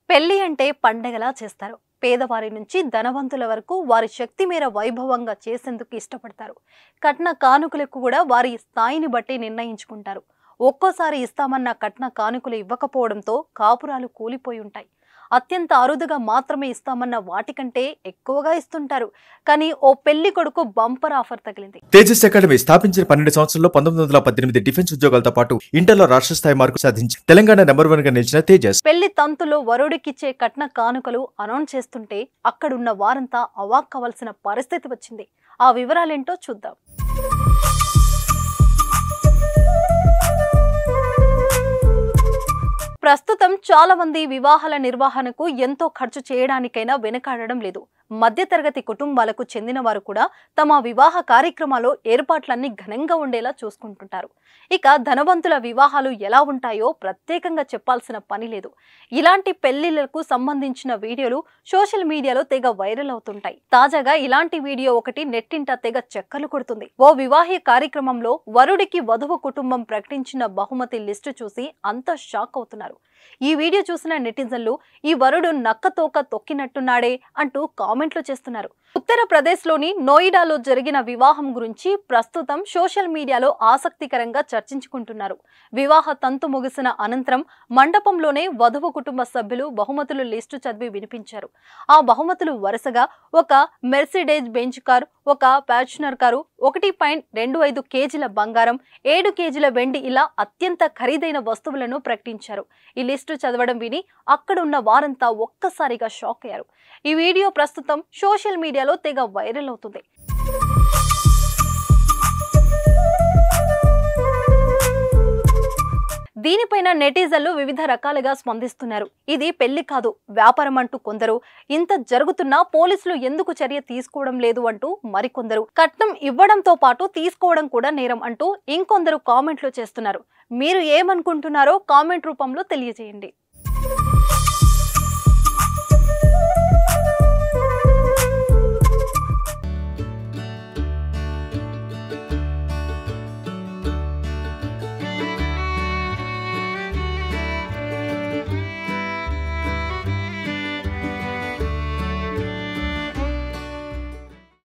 పెళ్లి అంటే పండగలా చేస్తారు. పేదవారి నుంచి ధనవంతుల వరకు వారి శక్తి మేర వైభవంగా చేసేందుకు ఇష్టపడతారు. కట్న కానుకలకు కూడా వారి స్థాయిని బట్టి నిర్ణయించుకుంటారు. ఒక్కోసారి ఇస్తామన్న కట్న కానుకలు ఇవ్వకపోవడంతో కాపురాలు కూలిపోయి ఉంటాయి. అత్యంత అరుదుగా మాత్రమే ఇస్తామన్న వాటికంటే ఎక్కువగా ఇస్తుంటారు. కానీ ఓ పెళ్లి కొడుకు బంపర్ ఆఫర్ తగిలింది. తేజస్ అకాడమీ స్థాపించిన 12 సంవత్సరాల్లో 1918 డిఫెన్స్ ఉద్యోగాలతో పాటు ఇంటర్లో రాష్ట్ర స్థాయి మార్కు సాధించి తెలంగాణ నెంబర్ 1 గా నిలిచిన తేజస్ పెళ్లి తంతులో వరుడికిచ్చే కట్న కానుకలు అనౌన్స్ చేస్తుంటే అక్కడున్న వారంతా అవాక్కవలసిన పరిస్థితి వచ్చింది. ఆ వివరాలేంటో చూద్దాం. ప్రస్తుతం చాలా మంది వివాహాల నిర్వహణకు ఎంతో ఖర్చు చేయడానికైనా వెనకాడడం లేదు. మధ్యతరగతి కుటుంబాలకు చెందిన వారు కూడా తమ వివాహ కార్యక్రమాల్లో ఏర్పాట్లన్నీ ఘనంగా ఉండేలా చూసుకుంటుంటారు. ఇక ధనవంతుల వివాహాలు ఎలా ఉంటాయో ప్రత్యేకంగా చెప్పాల్సిన పని లేదు. ఇలాంటి పెళ్లిళ్లకు సంబంధించిన వీడియోలు సోషల్ మీడియాలో తెగ వైరల్ అవుతుంటాయి. తాజాగా ఇలాంటి వీడియో ఒకటి నెట్టింట తెగ చక్కర్లు కొడుతుంది. ఓ వివాహ కార్యక్రమంలో వరుడికి వధువు కుటుంబం ప్రకటించిన బహుమతి లిస్టు చూసి అంతా షాక్ అవుతున్నారు. ఈ వీడియో చూసిన నెటిజన్లు ఈ వరుడు నక్కతోక తొక్కినట్టున్నాడే అంటూ కామెంట్లు చేస్తున్నారు. ఉత్తరప్రదేశ్లోని నోయిడాలో జరిగిన వివాహం గురించి ప్రస్తుతం సోషల్ మీడియాలో ఆసక్తికరంగా చర్చించుకుంటున్నారు. వివాహ తంతు ముగిసిన అనంతరం మండపంలోనే వధువు కుటుంబ సభ్యులు బహుమతులు లిస్టు చదివి వినిపించారు. ఆ బహుమతులు వరుసగా ఒక మెర్సిడెజ్ బెంచ్ కారు, ఒక ఫార్చునర్ కారు, 1.25 కేజీల బంగారం, 7 కేజీల వెండి ఇలా అత్యంత ఖరీదైన వస్తువులను ప్రకటించారు. ఈ లిస్టు చదవడం విని అక్కడున్న వారంతా ఒక్కసారిగా షాక్ అయ్యారు. ఈ వీడియో ప్రస్తుతం సోషల్ మీడియాలో తెగ వైరల్ అవుతుంది. దీనిపైన నెటిజన్లు వివిధ రకాలుగా స్పందిస్తున్నారు. ఇది పెళ్లి కాదు, వ్యాపారం అంటూ కొందరు, ఇంత జరుగుతున్నా పోలీసులు ఎందుకు చర్య తీసుకోవడం లేదు అంటూ మరికొందరు, కట్నం ఇవ్వడంతో పాటు తీసుకోవడం కూడా నేరం అంటూ ఇంకొందరు కామెంట్లు చేస్తున్నారు. మీరు ఏమనుకుంటున్నారో కామెంట్ రూపంలో తెలియజేయండి.